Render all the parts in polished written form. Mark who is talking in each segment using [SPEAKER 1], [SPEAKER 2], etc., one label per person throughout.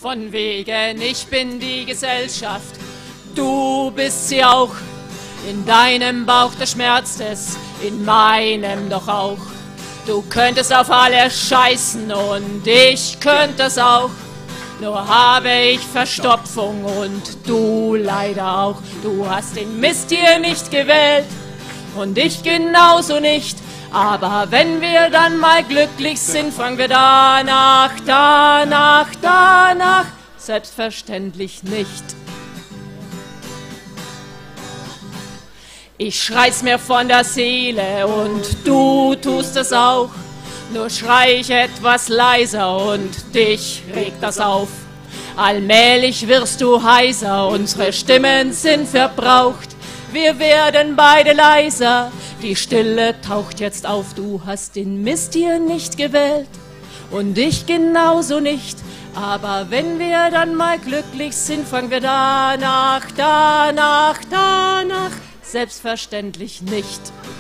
[SPEAKER 1] Von wegen, ich bin die Gesellschaft, du bist sie auch. In deinem Bauch, da schmerzt es, in meinem doch auch. Du könntest auf alle scheißen und ich könnte es auch. Nur habe ich Verstopfung und du leider auch. Du hast den Mist hier nicht gewählt und ich genauso nicht. Aber wenn wir dann mal glücklich sind, fangen wir danach, selbstverständlich nicht. Ich schrei's mir von der Seele und du tust es auch. Nur schrei ich etwas leiser und dich regt das auf. Allmählich wirst du heiser, unsere Stimmen sind verbraucht. Wir werden beide leiser, die Stille taucht jetzt auf. Du hast den Mist hier nicht gewählt und ich genauso nicht. Aber wenn wir dann mal glücklich sind, fangen wir danach, selbstverständlich nicht.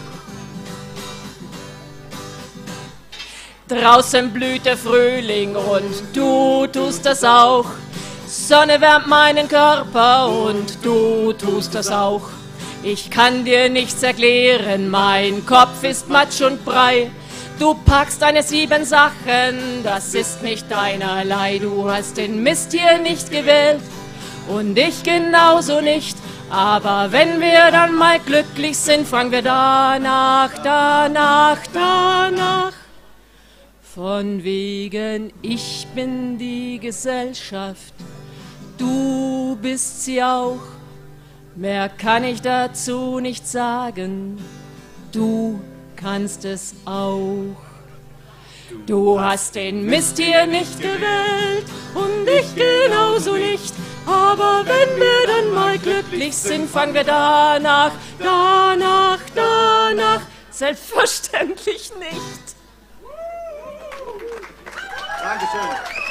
[SPEAKER 1] Draußen blüht der Frühling und du tust das auch. Sonne wärmt meinen Körper und du tust das auch. Ich kann dir nichts erklären, mein Kopf ist Matsch und Brei. Du packst deine 7 Sachen, das ist nicht deinerlei. Du hast den Mist hier nicht gewählt und ich genauso nicht. Aber wenn wir dann mal glücklich sind, fangen wir danach. Von wegen, ich bin die Gesellschaft, du bist sie auch. Mehr kann ich dazu nicht sagen, du kannst es auch. Du hast den Mist hier nicht gewählt und ich genauso nicht. Aber wenn wir dann mal glücklich sind, fangen wir danach, selbstverständlich nicht.
[SPEAKER 2] Dankeschön.